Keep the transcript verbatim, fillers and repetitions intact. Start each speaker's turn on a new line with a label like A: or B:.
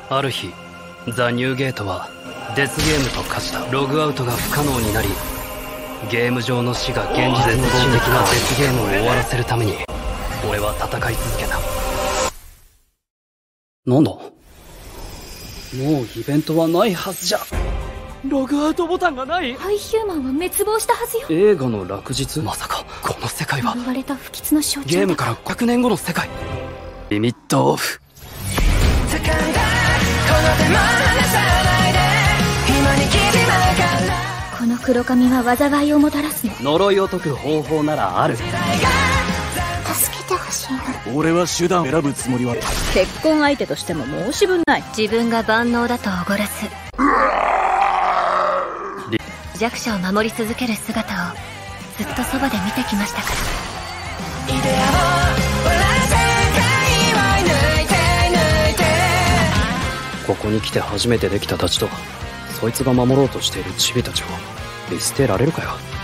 A: ある日ザ・ニューゲートはデスゲームと化した。ログアウトが不可能になり、ゲーム上の死が現実の死的なデスゲームを終わらせるために俺は戦い続けた。なんだ、もうイベントはないはずじゃ。ログアウトボタンがない。
B: ハイヒューマンは滅亡したはずよ。
A: 映画の落日。まさかこの世界は
B: 呪われた不吉の象徴だ。
A: ゲームからごひゃくねんごの世界。リミットオフ。
B: この黒髪は災いをもたらすの。
A: 呪いを解く方法ならある。
B: 助けてほしいの。
C: 俺は手段を選ぶつもりは。
D: 結婚相手としても申し分ない。
B: 自分が万能だとおごらす。弱者を守り続ける姿をずっとそばで見てきましたから。
A: ここに来て初めてできたダチとそいつが守ろうとしているチビたちを見捨てられるかよ。